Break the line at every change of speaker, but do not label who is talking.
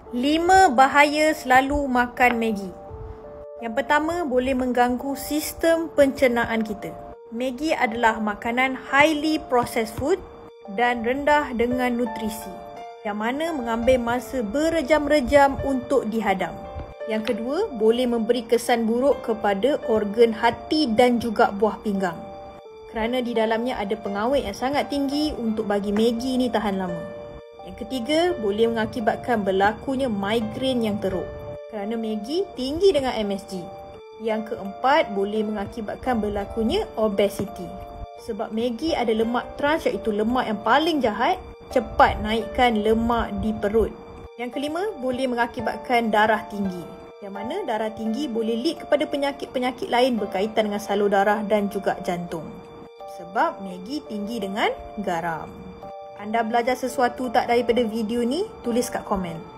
5 bahaya selalu makan Maggi. Yang pertama, boleh mengganggu sistem pencernaan kita. Maggi adalah makanan highly processed food dan rendah dengan nutrisi, yang mana mengambil masa berjam-rejam untuk dihadam. Yang kedua, boleh memberi kesan buruk kepada organ hati dan juga buah pinggang, kerana di dalamnya ada pengawet yang sangat tinggi untuk bagi Maggi ni tahan lama. Yang ketiga, boleh mengakibatkan berlakunya migrain yang teruk, kerana Maggi tinggi dengan MSG. Yang keempat, boleh mengakibatkan berlakunya obesity, sebab Maggi ada lemak trans, iaitu lemak yang paling jahat, cepat naikkan lemak di perut. Yang kelima, boleh mengakibatkan darah tinggi, yang mana darah tinggi boleh lead kepada penyakit-penyakit lain berkaitan dengan salur darah dan juga jantung, sebab Maggi tinggi dengan garam. Anda belajar sesuatu tak daripada video ni? Tulis kat komen.